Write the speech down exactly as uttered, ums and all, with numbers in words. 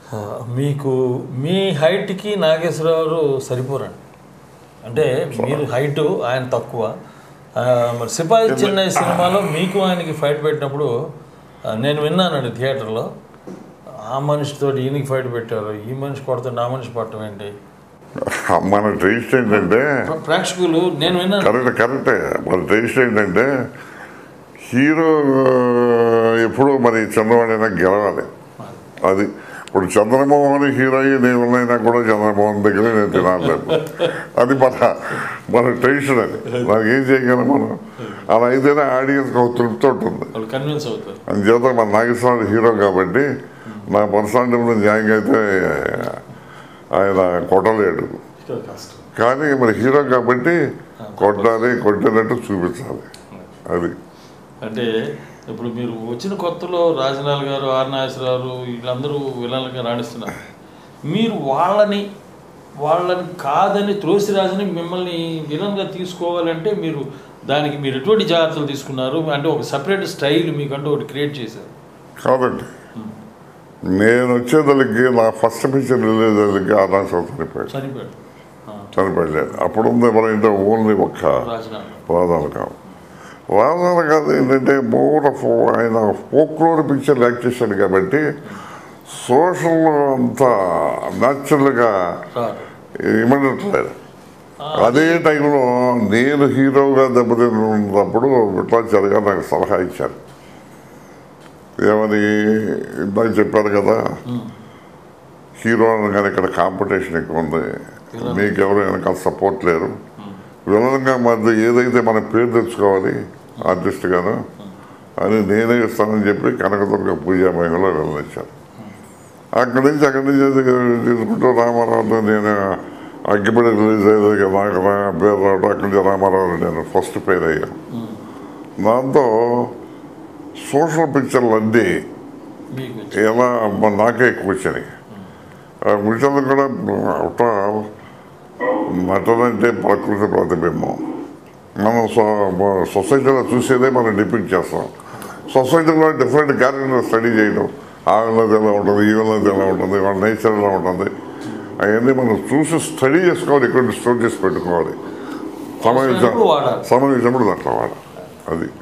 మీకు మీ హైట్కి నాగేశ్వరరావు సరిపోరండి, అంటే మీరు హైటు ఆయన తక్కువ. మరి సిపాయి చెన్నై సినిమాలో మీకు ఆయనకి ఫైట్ పెట్టినప్పుడు నేను విన్నానండి థియేటర్లో, ఆ మనిషితో ఈయనకి ఫైట్ పెట్టారు, ఈ మనిషి కొడితే నా మనిషి పట్టడం ఏంటి. మన టేస్ట్ ఏంటంటే ప్రేక్షకులు నేను విన్నాను. కరెక్ట్ కరెక్టే మన టేస్ట్ ఏంటంటే హీరో ఎప్పుడు మరి చంద్రబాబు గెలవాలి. అది ఇప్పుడు చంద్రమోహన్ హీరో అయ్యి నేను అయినా కూడా చంద్రమోహన్ దగ్గర నేను తినాలేదు. అది మన మన టెన్షన్. అది నాకు ఏం చేయగలం మనం. అలా అయితేనే ఆడియన్స్కి ఒక తృప్తి ఉంటుంది. అందుచేత మన నాగేశ్వరరావు హీరో కాబట్టి నా పర్సనాలిటీ మీద న్యాయంగా అయితే ఆయన కొట్టలేడు, కానీ మరి హీరో కాబట్టి కొట్టాలి, కొట్టినట్టు చూపించాలి. అది అంటే ఇప్పుడు మీరు వచ్చిన కొత్తలో రాజనాల గారు, ఆర్ నాగేశ్వరరావు వీళ్ళందరూ విలన్లుగా రాణిస్తున్నారు. మీరు వాళ్ళని వాళ్ళని కాదని త్రోసిరాజుని మిమ్మల్ని విలన్గా తీసుకోవాలంటే మీరు దానికి మీరు ఎటువంటి జాగ్రత్తలు తీసుకున్నారు? అంటే ఒక సపరేట్ స్టైల్ మీకంటూ ఒకటి క్రియేట్ చేశారు. కాదండి, నేను వచ్చేదానికి నా first picture release R Nageswara Rao చనిపోయాడు చనిపోయాడు చనిపోయలేదు. అప్పుడు ఉంది ఎవరంటే ఓన్లీ ఒక్క రాజనాల కాదు. రాజనాల కాదు ఏంటంటే మోర్ ఆఫ్ ఆయన ఫోక్లోర్ పిక్చర్ యాక్ట్ చేశాడు కాబట్టి సోషల్ అంతా న్యాచురల్గా ఇమ్మడట్లేదు. అదే టైంలో నేను హీరోగా దెబ్బతిన్నప్పుడు విఠలాచార్య గారు నాకు సలహా ఇచ్చారు. ఏమని ఇందాక చెప్పారు కదా, హీరో కానీ ఇక్కడ కాంపిటీషన్ ఎక్కువ ఉంది, మీకెవరు వెనకాల సపోర్ట్ లేరు, విలన్గా మధ్య ఏదైతే మన పేరు తెచ్చుకోవాలి ఆర్టిస్ట్గాను అని నేనే ఇస్తానని చెప్పి కనకదుర్గ పూజా మహిళలో వెళ్ళనిచ్చాను. అక్కడి నుంచి అక్కడి నుంచి తీసుకుంటూ రామారావు నేను అగ్గిపడి రిలీజ్ అయ్యేది నాకు పేరు రావడం, అక్కడి నుంచి రామారావు నేను ఫస్ట్ పేరు అయ్యాను. దాంతో సోషల్ పిక్చర్లు అన్నీ ఎలా నాకే ఎక్కువ వచ్చాయి. మిగతాది కూడా ఒక నటన అంటే ప్రకృతి ప్రతిబింబం. మనం సొసైటీలో చూసేదే మనం డిపిక్ట్ చేస్తాం. సొసైటీలో డిఫరెంట్ క్యారెక్టర్ స్టడీ చేయడం, ఆవిలది ఎలా ఉంటుంది, ఈవిలది ఎలా ఉంటుంది, వాళ్ళ నేచర్ ఎలా ఉంటుంది, అవన్నీ మనం చూసి స్టడీ చేసుకోవాలి, ఇక్కడ స్టోర్ చేసి పెట్టుకోవాలి. సమయం సమయం ఇచ్చినప్పుడు అట్లా వాడాలి. అది